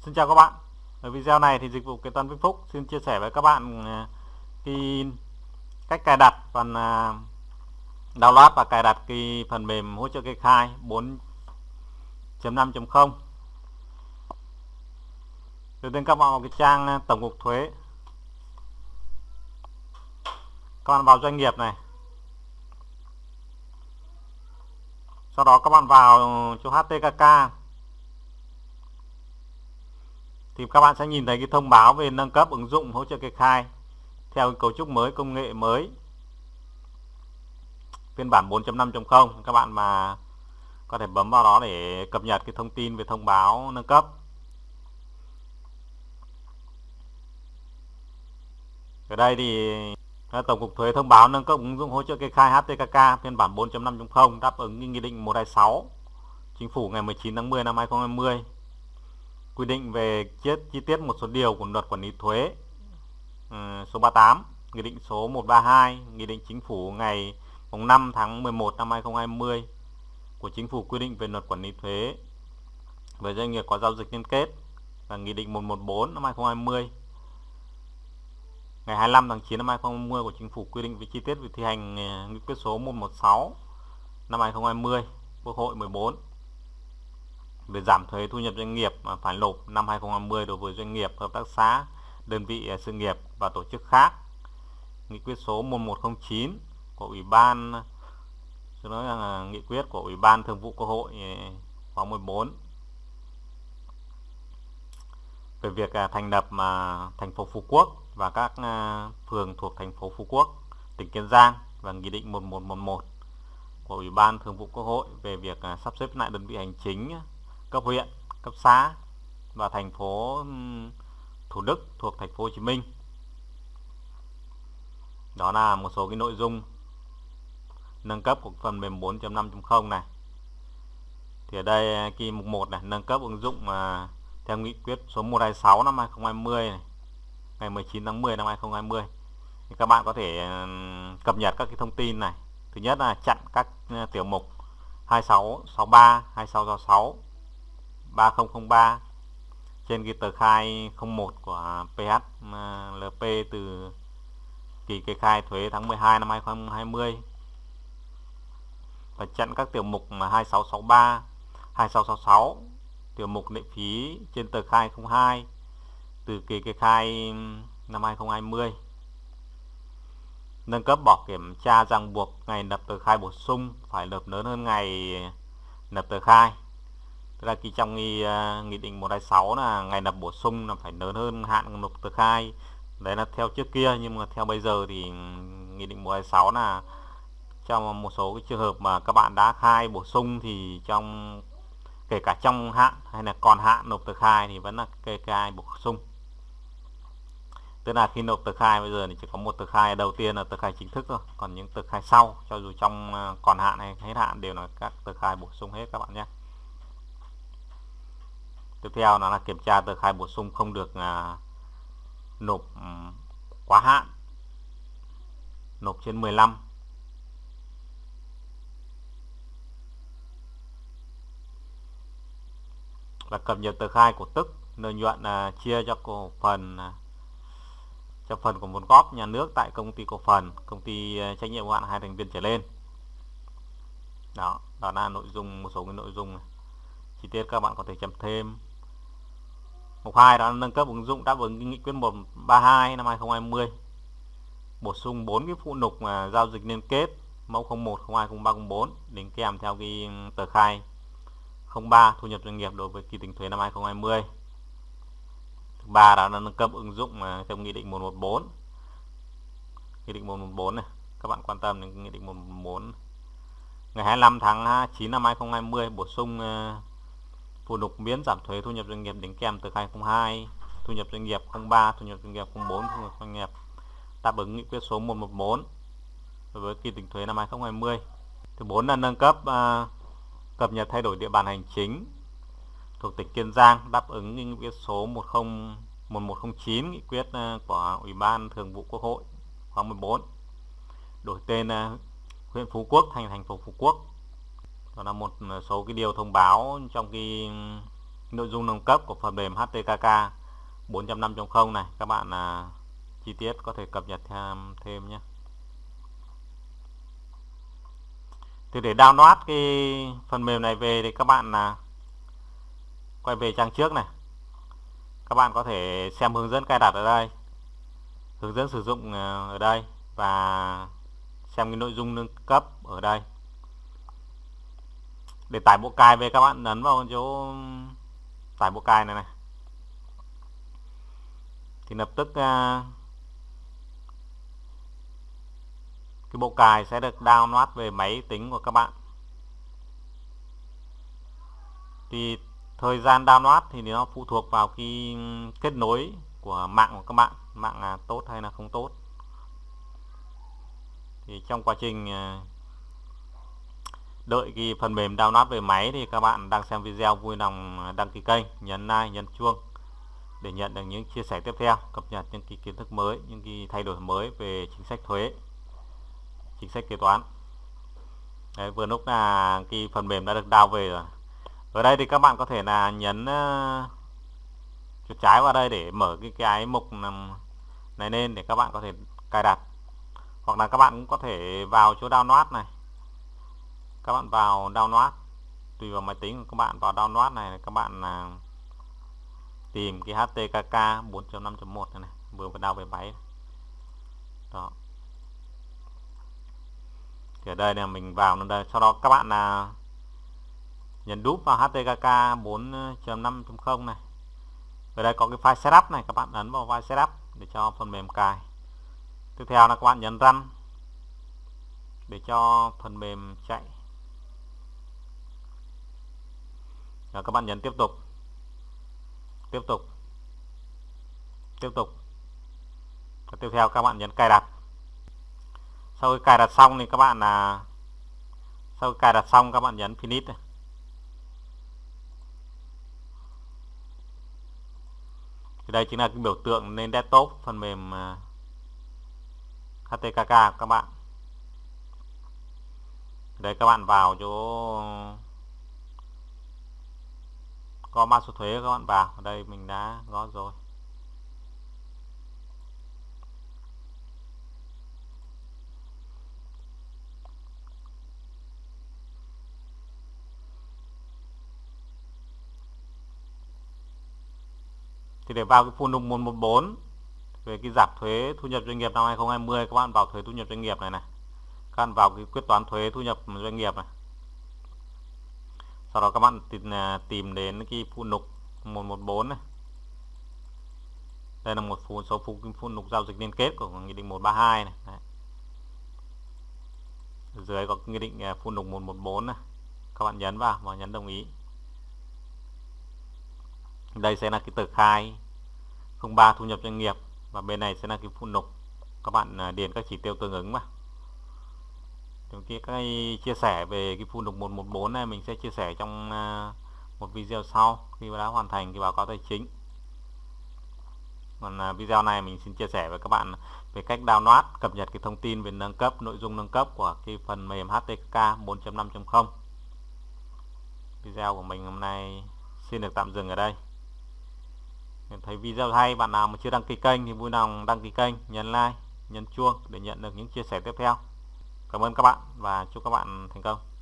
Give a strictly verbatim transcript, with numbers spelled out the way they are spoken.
Xin chào các bạn. Ở video này thì dịch vụ kế toán Vĩnh Phúc xin chia sẻ với các bạn cái cách cài đặt phần download và cài đặt cái phần mềm hỗ trợ kê khai bốn chấm năm chấm không. Đầu tiên các bạn vào cái trang tổng cục thuế, các bạn vào doanh nghiệp này, sau đó các bạn vào chỗ hát tê ca ca thì các bạn sẽ nhìn thấy cái thông báo về nâng cấp ứng dụng hỗ trợ kê khai theo cấu trúc mới, công nghệ mới, phiên bản bốn chấm năm chấm không. Các bạn mà có thể bấm vào đó để cập nhật cái thông tin về thông báo nâng cấp. Ở đây thì Tổng cục thuế thông báo nâng cấp ứng dụng hỗ trợ kê khai hát tê ca ca phiên bản bốn chấm năm chấm không đáp ứng nghị định một hai sáu Chính phủ ngày mười chín tháng mười năm hai nghìn không trăm hai mươi, quy định về chi tiết một số điều của luật quản lý thuế số ba mươi tám, nghị định số một trăm ba mươi hai, nghị định chính phủ ngày năm tháng mười một năm hai nghìn không trăm hai mươi của chính phủ quy định về luật quản lý thuế với doanh nghiệp có giao dịch liên kết, và nghị định một trăm mười bốn năm hai nghìn không trăm hai mươi ngày hai mươi lăm tháng chín năm hai nghìn không trăm hai mươi của chính phủ quy định về chi tiết về thi hành nghị quyết số một trăm mười sáu năm hai nghìn không trăm hai mươi Quốc hội mười bốn về giảm thuế thu nhập doanh nghiệp mà phải nộp năm hai nghìn không trăm hai mươi đối với doanh nghiệp, hợp tác xã, đơn vị sự nghiệp và tổ chức khác. Nghị quyết số một nghìn một trăm lẻ chín của Ủy ban tôi nói rằng là nghị quyết của Ủy ban Thường vụ Quốc hội khóa mười bốn về việc thành lập thành phố Phú Quốc và các phường thuộc thành phố Phú Quốc, tỉnh Kiên Giang, và nghị định một một một một của Ủy ban Thường vụ Quốc hội về việc sắp xếp lại đơn vị hành chính cấp huyện, cấp xã và thành phố Thủ Đức thuộc thành phố Hồ Chí Minh. Đó là một số cái nội dung nâng cấp của phần mềm bốn chấm năm chấm không này. Thì ở đây cái mục một này, nâng cấp ứng dụng mà theo nghị quyết số một trăm hai mươi sáu năm hai nghìn không trăm hai mươi này, ngày mười chín tháng mười năm hai nghìn không trăm hai mươi. Thì các bạn có thể cập nhật các cái thông tin này. Thứ nhất là chặn các tiểu mục hai sáu sáu ba, hai sáu sáu sáu, ba không không ba trên cái tờ khai không một của pê hát lờ pê từ kỳ kê khai thuế tháng mười hai năm hai nghìn không trăm hai mươi, và chặn các tiểu mục mà hai sáu sáu ba, hai sáu sáu sáu, tiểu mục lệ phí trên tờ khai không hai từ kỳ kê khai năm hai nghìn không trăm hai mươi. Nâng cấp bỏ kiểm tra ràng buộc ngày nộp tờ khai bổ sung phải nộp lớn hơn ngày nộp tờ khai. Tức là khi trong nghị, uh, nghị định một trăm hai mươi sáu là ngày nộp bổ sung là phải lớn hơn hạn nộp tờ khai. Đấy là theo trước kia, nhưng mà theo bây giờ thì nghị định một trăm hai mươi sáu là trong một số cái trường hợp mà các bạn đã khai bổ sung thì trong kể cả trong hạn hay là còn hạn nộp tờ khai thì vẫn là kê khai bổ sung. Tức là khi nộp tờ khai bây giờ thì chỉ có một tờ khai đầu tiên là tờ khai chính thức thôi, còn những tờ khai sau cho dù trong còn hạn hay hết hạn đều là các tờ khai bổ sung hết các bạn nhé. Tiếp theo nó là kiểm tra tờ khai bổ sung không được uh, nộp um, quá hạn, nộp trên mười lăm. Và cập nhật tờ khai cổ tức lợi nhuận uh, chia cho cổ phần uh, cho phần của vốn góp nhà nước tại công ty cổ phần, công ty uh, trách nhiệm hữu hạn hai thành viên trở lên. Đó, đó là nội dung, một số cái nội dung này. Chi tiết các bạn có thể chấm thêm. Mục hai đó là nâng cấp ứng dụng đáp ứng nghị quyết một trăm ba mươi hai năm hai nghìn không trăm hai mươi, bổ sung bốn cái phụ lục mà giao dịch liên kết mẫu không một, không hai, không ba, không bốn đính kèm theo cái tờ khai không ba thu nhập doanh nghiệp đối với kỳ tính thuế năm hai nghìn không trăm hai mươi. Thứ ba đó là nâng cấp ứng dụng theo nghị định một trăm mười bốn. Nghị định một trăm mười bốn này, các bạn quan tâm đến nghị định một trăm mười bốn. Ngày hai mươi lăm tháng chín năm hai nghìn không trăm hai mươi bổ sung phụ lục miễn giảm thuế thu nhập doanh nghiệp đính kèm tờ khai không hai, thu nhập doanh nghiệp không ba, thu nhập doanh nghiệp không bốn, thu nhập doanh nghiệp đáp ứng nghị quyết số một trăm mười bốn đối với kỳ tính thuế năm hai nghìn không trăm hai mươi. Thứ bốn là nâng cấp uh, cập nhật thay đổi địa bàn hành chính thuộc tỉnh Kiên Giang đáp ứng nghị quyết số một không một một không chín, nghị quyết uh, của Ủy ban Thường vụ Quốc hội khóa mười bốn, đổi tên uh, huyện Phú Quốc thành thành phố Phú Quốc. Đó là một số cái điều thông báo trong cái nội dung nâng cấp của phần mềm hát tê ca ca bốn chấm năm chấm không này, các bạn à, chi tiết có thể cập nhật thêm thêm nhé. Thì để download cái phần mềm này về thì các bạn là quay về trang trước này, các bạn có thể xem hướng dẫn cài đặt ở đây, hướng dẫn sử dụng ở đây, và xem cái nội dung nâng cấp ở đây. Để tải bộ cài về, các bạn ấn vào chỗ tải bộ cài này này, thì lập tức cái bộ cài sẽ được download về máy tính của các bạn. Thì thời gian download thì nó phụ thuộc vào cái kết nối của mạng của các bạn, mạng là tốt hay là không tốt. Thì trong quá trình đợi cái phần mềm download về máy thì các bạn đang xem video vui lòng đăng ký kênh, nhấn like, nhấn chuông để nhận được những chia sẻ tiếp theo, cập nhật những cái kiến thức mới, những cái thay đổi mới về chính sách thuế, chính sách kế toán. Đấy, vừa lúc là cái phần mềm đã được download về rồi. Ở đây thì các bạn có thể là nhấn uh, chuột trái vào đây để mở cái cái mục này lên để các bạn có thể cài đặt, hoặc là các bạn cũng có thể vào chỗ download này, các bạn vào download, tùy vào máy tính của các bạn. Vào download này các bạn là uh, tìm cái hát tê ca ca bốn chấm năm chấm một này, này vừa mới download về máy đó. Thì ở đây là mình vào lên đây, sau đó các bạn là nhấn đúp vào hát tê ca ca bốn chấm năm chấm không này. Ở đây có cái file setup này, các bạn ấn vào file setup để cho phần mềm cài. Tiếp theo là các bạn nhấn run để cho phần mềm chạy. Rồi các bạn nhấn tiếp tục, tiếp tục, tiếp tục. Và tiếp theo các bạn nhấn cài đặt. Sau khi cài đặt xong thì các bạn là sau khi cài đặt xong các bạn nhấn finish này. Thì đây chính là cái biểu tượng lên desktop phần mềm hát tê ca ca của các bạn. Đây các bạn vào chỗ có mã số thuế, các bạn vào. Ở đây mình đã có rồi. Thì để vào cái phụ lục một một bốn về cái giảm thuế thu nhập doanh nghiệp năm hai không hai không, các bạn vào thuế thu nhập doanh nghiệp này này, các bạn vào cái quyết toán thuế thu nhập doanh nghiệp này, sau đó các bạn tìm, tìm đến cái phụ lục một một bốn này. Đây là một phụ số phụ, phụ lục giao dịch liên kết của nghị định một ba hai này. Đấy. Ở dưới có nghị định phụ lục một một bốn này, các bạn nhấn vào và nhấn đồng ý. Đây sẽ là cái tờ khai không ba thu nhập doanh nghiệp, và bên này sẽ là cái phụ lục, các bạn điền các chỉ tiêu tương ứng mà. Cái, cái chia sẻ về cái phụ lục một một bốn này mình sẽ chia sẻ trong một video sau khi đã hoàn thành cái báo cáo tài chính. Còn video này mình xin chia sẻ với các bạn về cách download, cập nhật cái thông tin về nâng cấp, nội dung nâng cấp của cái phần mềm hát tê ca ca bốn chấm năm chấm không. Video của mình hôm nay xin được tạm dừng ở đây. Thấy video hay, bạn nào mà chưa đăng ký kênh thì vui lòng đăng ký kênh, nhấn like, nhấn chuông để nhận được những chia sẻ tiếp theo. Cảm ơn các bạn và chúc các bạn thành công.